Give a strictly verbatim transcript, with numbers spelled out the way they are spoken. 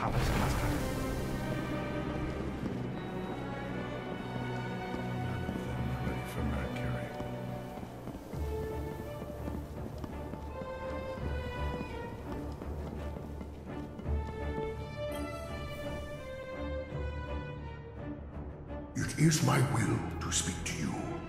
Apa sih masker? Ready for Mercury. It is my will to speak to you.